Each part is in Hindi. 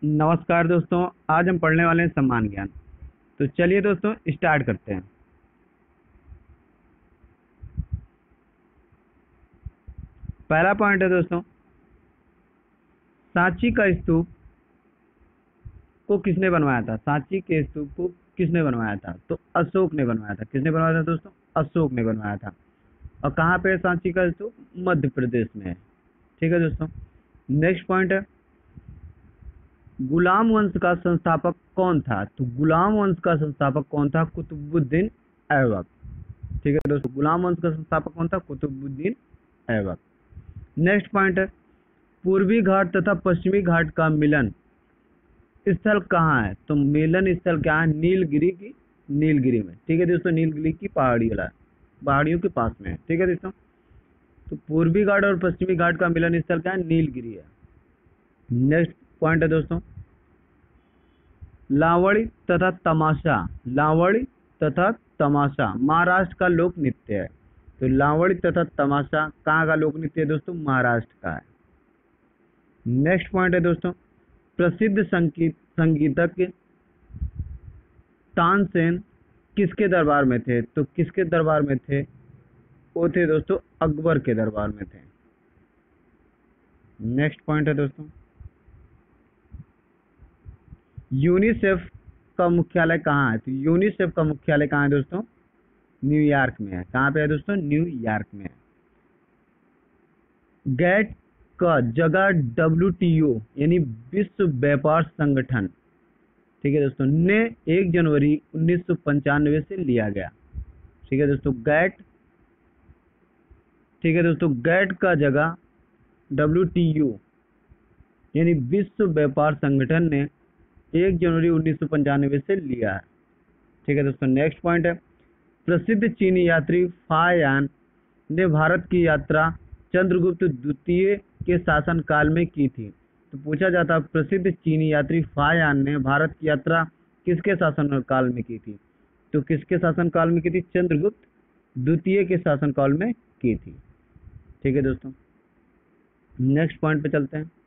नमस्कार दोस्तों, आज हम पढ़ने वाले हैं सम्मान ज्ञान। तो चलिए दोस्तों स्टार्ट करते हैं। पहला पॉइंट है दोस्तों, सांची का स्तूप को किसने बनवाया था? सांची के स्तूप को किसने बनवाया था? तो अशोक ने बनवाया था। किसने बनवाया था दोस्तों? अशोक ने बनवाया था। और कहाँ पे है सांची का स्तूप? मध्य प्रदेश में है। ठीक है दोस्तों, नेक्स्ट पॉइंट है, गुलाम वंश का संस्थापक कौन था? तो गुलाम वंश का संस्थापक कौन था? कुतुबुद्दीन ऐबक। ठीक है दोस्तों, गुलाम वंश का संस्थापक कौन था? कुतुबुद्दीन ऐबक। नेक्स्ट पॉइंट है, पूर्वी घाट तथा पश्चिमी घाट का मिलन स्थल कहाँ है? तो मिलन स्थल क्या है? नीलगिरी में। ठीक है दोस्तों, नीलगिरी की पहाड़ियों के पास में है। ठीक है दोस्तों, तो पूर्वी घाट और पश्चिमी घाट का मिलन स्थल क्या है? नीलगिरी है। नेक्स्ट पॉइंट है दोस्तों, लावड़ी तथा तमाशा महाराष्ट्र का लोक नृत्य है। तो लावड़ी तथा तमाशा कहाँ का लोक नृत्य है दोस्तों? महाराष्ट्र का है। नेक्स्ट पॉइंट है दोस्तों, प्रसिद्ध संगीतज्ञ तानसेन किसके दरबार में थे? तो किसके दरबार में थे? वो थे दोस्तों अकबर के दरबार में थे। नेक्स्ट पॉइंट है दोस्तों, यूनिसेफ का मुख्यालय कहाँ है? तो यूनिसेफ का मुख्यालय कहाँ है दोस्तों? न्यूयॉर्क में है। कहाँ पे है दोस्तों? न्यूयॉर्क में है। गैट का जगह WTO यानी विश्व व्यापार संगठन, ठीक है दोस्तों, ने 1 जनवरी 1995 से लिया गया। ठीक है दोस्तों, गैट का जगह WTO यानी विश्व व्यापार संगठन ने 1 जनवरी 1995 से लिया है। ठीक है दोस्तों, नेक्स्ट पॉइंट है, प्रसिद्ध चीनी यात्री फायान ने भारत की यात्रा चंद्रगुप्त द्वितीय के शासन काल में की थी। तो पूछा जाता, प्रसिद्ध चीनी यात्री फायान ने भारत की यात्रा किसके शासन काल में की थी? तो किसके शासन काल में की थी? चंद्रगुप्त द्वितीय के शासन काल में की थी। ठीक है दोस्तों, नेक्स्ट पॉइंट पे चलते हैं।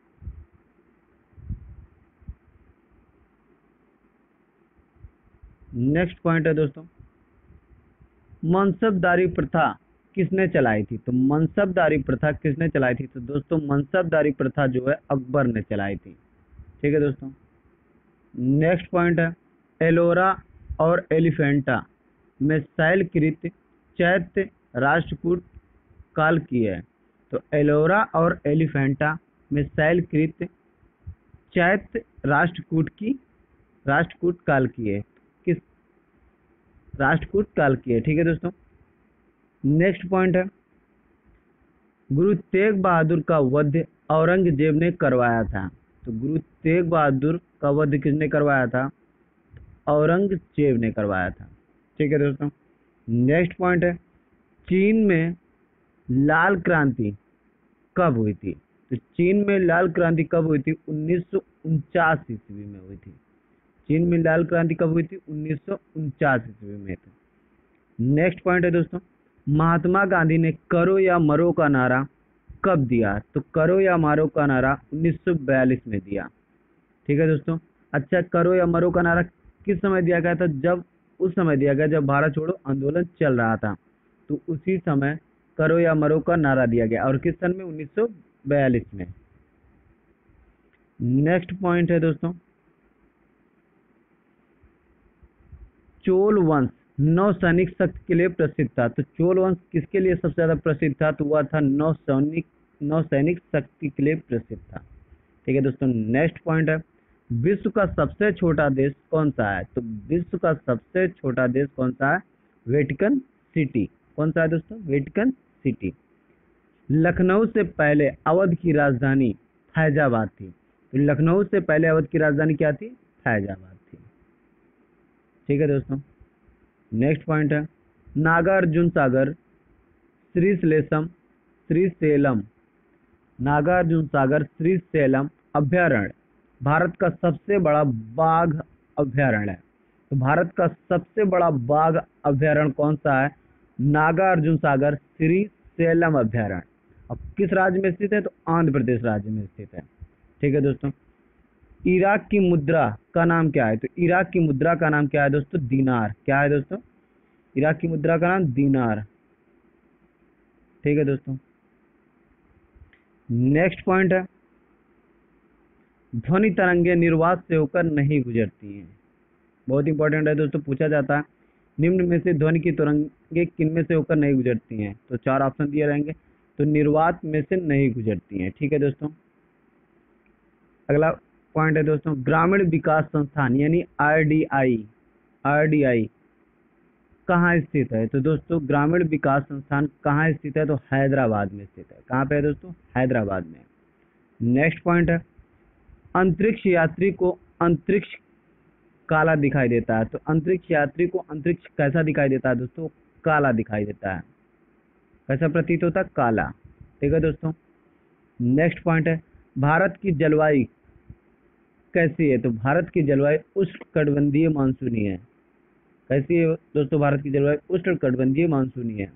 नेक्स्ट पॉइंट है दोस्तों, मनसबदारी प्रथा किसने चलाई थी? तो मनसबदारी प्रथा किसने चलाई थी? तो दोस्तों मनसबदारी प्रथा जो है अकबर ने चलाई थी। ठीक है दोस्तों, नेक्स्ट पॉइंट है, एलोरा और एलिफेंटा में शैलकृत चैत्य राष्ट्रकूट काल की है। तो एलोरा और एलिफेंटा में शैलकृत चैत्य राष्ट्रकूट काल की है। किस राष्ट्रकूट काल की है? ठीक है दोस्तों, नेक्स्ट पॉइंट है, गुरु तेग बहादुर का वध औरंगजेब ने करवाया था। तो गुरु तेग बहादुर का वध किसने करवाया था? औरंगजेब ने करवाया था। ठीक है दोस्तों, नेक्स्ट पॉइंट है, चीन में लाल क्रांति कब हुई थी? तो चीन में लाल क्रांति कब हुई थी? 1949 ईस्वी में हुई थी। चीन में लाल क्रांति कब हुई थी? 1949 ईस्वी में थी। नेक्स्ट पॉइंट है दोस्तों, महात्मा गांधी ने करो या मरो का नारा कब दिया? तो करो या मारो का नारा 1942 में दिया। ठीक है दोस्तों, अच्छा, करो या मरो का नारा किस समय दिया गया था? उस समय दिया गया जब भारत छोड़ो आंदोलन चल रहा था। तो उसी समय करो या मरो का नारा दिया गया, और किस सन में? 1942 में। नेक्स्ट पॉइंट है दोस्तों, चोल वंश नौसैनिक शक्ति के लिए प्रसिद्ध था। तो चोल वंश किसके लिए सबसे ज्यादा प्रसिद्ध था? तो वह था नौसैनिक शक्ति के लिए प्रसिद्ध था। ठीक है दोस्तों, नेक्स्ट पॉइंट है, विश्व का सबसे छोटा देश कौन सा है? तो विश्व का सबसे छोटा देश कौन सा है? Vatican City. कौन सा है दोस्तों? Vatican city. लखनऊ से पहले अवध की राजधानी फैजाबाद थी। तो लखनऊ से पहले अवध की राजधानी क्या थी? फैजाबाद थी। ठीक है दोस्तों, नेक्स्ट पॉइंट है, नागार्जुन सागर श्रीशैलम अभ्यारण्य भारत का सबसे बड़ा बाघ अभ्यारण्य है। तो भारत का सबसे बड़ा बाघ अभ्यारण्य कौन सा है? नागार्जुन सागर श्रीशैलम अभ्यारण्य। अब किस राज्य में स्थित है? तो आंध्र प्रदेश राज्य में स्थित है। ठीक है दोस्तों, इराक की मुद्रा का नाम क्या है? तो इराक की मुद्रा का नाम क्या है दोस्तों? दीनार। क्या है दोस्तों? इराक की मुद्रा का नाम दीनार। ठीक है दोस्तों। नेक्स्ट पॉइंट है, ध्वनि तरंगे निर्वात से होकर नहीं गुजरती हैं। बहुत इंपॉर्टेंट है दोस्तों, पूछा जाता है निम्न में से ध्वनि की तरंगे किन में से होकर नहीं गुजरती हैं? तो चार ऑप्शन दिए रहेंगे, तो निर्वात में से नहीं गुजरती हैं। ठीक है दोस्तों। अगला पॉइंट है दोस्तों, ग्रामीण विकास संस्थान यानी आरडीआई, आरडीआई कहाँ स्थित है? तो दोस्तों ग्रामीण विकास संस्थान कहाँ स्थित है? तो हैदराबाद में स्थित है। कहाँ पे है दोस्तों? हैदराबाद में। नेक्स्ट पॉइंट है, अंतरिक्ष यात्री को अंतरिक्ष काला दिखाई देता है। तो अंतरिक्ष यात्री को अंतरिक्ष कैसा दिखाई देता है दोस्तों? काला दिखाई देता है। कैसा प्रतीत होता है? काला। ठीक है दोस्तों। नेक्स्ट पॉइंट है, भारत की जलवायु कैसी है? तो भारत की जलवायु उष्णकटिबंधीय मानसूनी है। कैसी है दोस्तों भारत की जलवायु? उष्णकटिबंधीय मानसूनी है।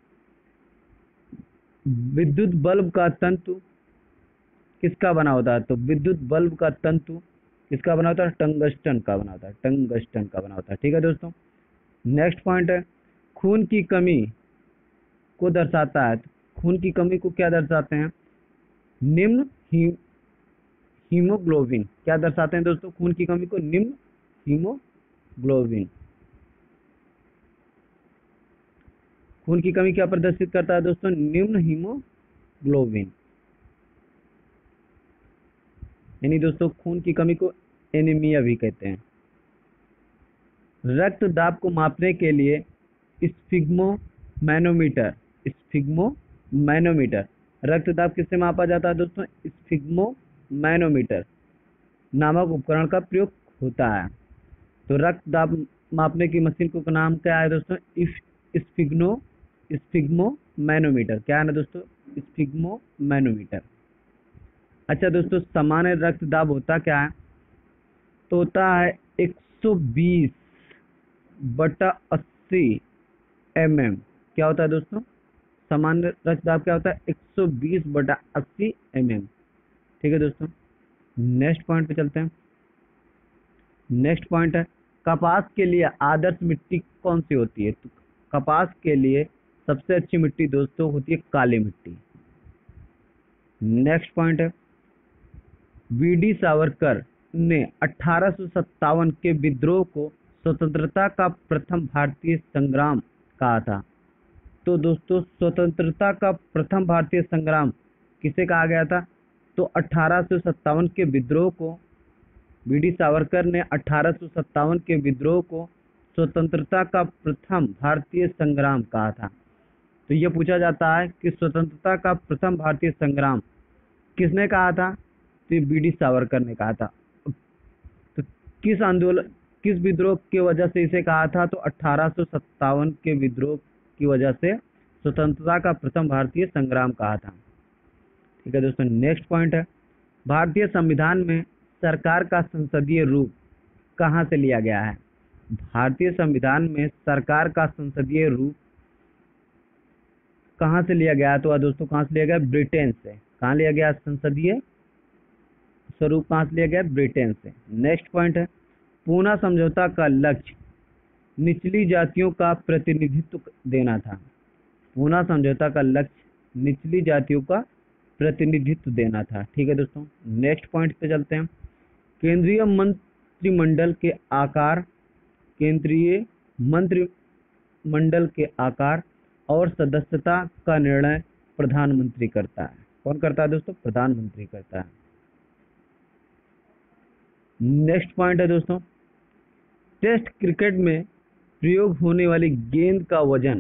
विद्युत बल्ब का तंतु किसका बना होता है? तो विद्युत बल्ब का तंतु किसका बना होता है? टंगस्टन का बना होता है। टंगस्टन का बना होता है। ठीक है दोस्तों। नेक्स्ट पॉइंट है, खून की कमी को दर्शाता है। खून की कमी को क्या दर्शाते हैं? निम्न हीमोग्लोबिन। क्या दर्शाते हैं दोस्तों खून की कमी को? निम्न हीमोग्लोबिन। खून की कमी क्या प्रदर्शित करता है दोस्तों? निम्न हीमोग्लोबिन। यानी दोस्तों खून की कमी को एनीमिया भी कहते हैं। रक्त दाब को मापने के लिए स्फिग्मोमैनोमीटर, स्फिग्मोमैनोमीटर रक्त दाब किससे मापा जाता है दोस्तों? स्फिग्मोमैनोमीटर नामक उपकरण का प्रयोग होता है। तो रक्त दाब मापने की मशीन को नाम क्या है दोस्तों? स्फिग्मोमैनोमीटर। क्या है ना दोस्तों? स्फिग्मोमैनोमीटर। अच्छा दोस्तों, सामान्य रक्त दाब होता क्या है? तो होता है 120/80 mm। क्या होता है दोस्तों? सामान्य रक्तदाब क्या होता है? 120/80 mm। ठीक है दोस्तों। नेक्स्ट पॉइंट पे चलते हैं। नेक्स्ट पॉइंट है, कपास के लिए आदर्श मिट्टी कौन सी होती है? तो कपास के लिए सबसे अच्छी मिट्टी दोस्तों होती है काली मिट्टी। नेक्स्ट पॉइंट है, वीडी सावरकर ने 1857 के विद्रोह को स्वतंत्रता का प्रथम भारतीय संग्राम कहा था। तो दोस्तों स्वतंत्रता का प्रथम भारतीय संग्राम किसे कहा गया था? तो 1857 के विद्रोह को वीडी सावरकर ने 1857 के विद्रोह को स्वतंत्रता का प्रथम भारतीय संग्राम कहा था। तो यह पूछा जाता है कि स्वतंत्रता का प्रथम भारतीय संग्राम किसने कहा था? तो वीडी सावरकर ने कहा था। तो किस आंदोलन, किस विद्रोह की वजह से इसे कहा था? तो 1857 के विद्रोह की वजह से स्वतंत्रता का प्रथम भारतीय संग्राम कहा था। ठीक है दोस्तों। नेक्स्ट पॉइंट है, भारतीय संविधान में सरकार का संसदीय रूप कहाँ से लिया गया है? भारतीय संविधान में सरकार का संसदीय रूप कहाँ से लिया गया? तो दोस्तों कहाँ से लिया गया? ब्रिटेन से। कहाँ लिया गया संसदीय स्वरूप? कहाँ से लिया गया? ब्रिटेन से। नेक्स्ट पॉइंट है, पूना समझौता का लक्ष्य निचली जातियों का प्रतिनिधित्व देना था। पूना समझौता का लक्ष्य निचली जातियों का प्रतिनिधित्व देना था। ठीक है दोस्तों। नेक्स्ट पॉइंट पे चलते हैं, केंद्रीय मंत्रिमंडल के आकार, केंद्रीय मंत्रिमंडल के आकार और सदस्यता का निर्णय प्रधानमंत्री करता है। कौन करता है दोस्तों? प्रधानमंत्री करता है। नेक्स्ट पॉइंट है दोस्तों, टेस्ट क्रिकेट में प्रयोग होने वाली गेंद का वजन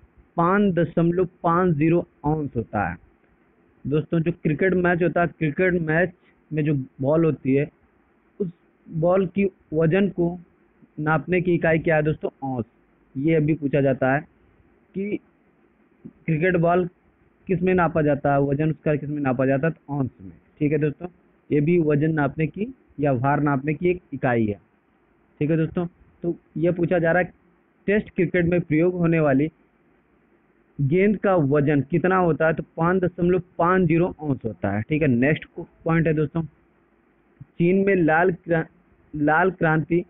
5.50 औंस होता है। दोस्तों जो क्रिकेट मैच होता है, क्रिकेट मैच में जो बॉल होती है, उस बॉल की वजन को नापने की इकाई क्या है दोस्तों? औंस। ये अभी पूछा जाता है कि क्रिकेट बॉल किस में नापा जाता है, वजन उसका किस में नापा जाता है? तो औंस में। ठीक है दोस्तों। ये भी वजन नापने की या भार नापने की एक इकाई है। ठीक है दोस्तों। तो यह पूछा जा रहा है टेस्ट क्रिकेट में प्रयोग होने वाली गेंद का वजन कितना होता है? तो 5.50 औंस होता है। ठीक है। नेक्स्ट पॉइंट है दोस्तों, चीन में लाल क्रांति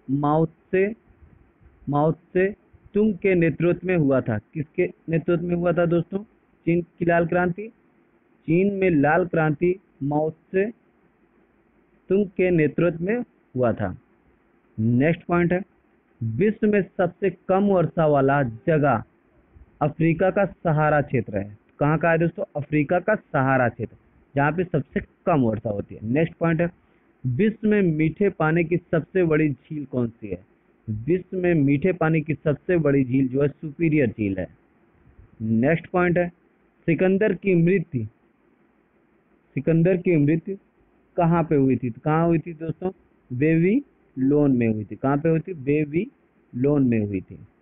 माओ से तुंग के नेतृत्व में हुआ था। किसके नेतृत्व में हुआ था दोस्तों चीन की लाल क्रांति? चीन में लाल क्रांति माओ से तुंग के नेतृत्व में हुआ था। नेक्स्ट पॉइंट है, विश्व में सबसे कम वर्षा वाला जगह अफ्रीका का सहारा क्षेत्र है। कहाँ का है दोस्तों? अफ्रीका का सहारा क्षेत्र, जहाँ पे सबसे कम वर्षा होती है। नेक्स्ट पॉइंट है, विश्व में मीठे पानी की सबसे बड़ी झील कौन सी है? विश्व में मीठे पानी की सबसे बड़ी झील जो है सुपीरियर झील है। नेक्स्ट पॉइंट है, सिकंदर की मृत्यु कहाँ पे हुई थी? तो कहाँ हुई थी दोस्तों? बेबीलोन में हुई थी। कहाँ पे हुई थी? बेबीलोन में हुई थी।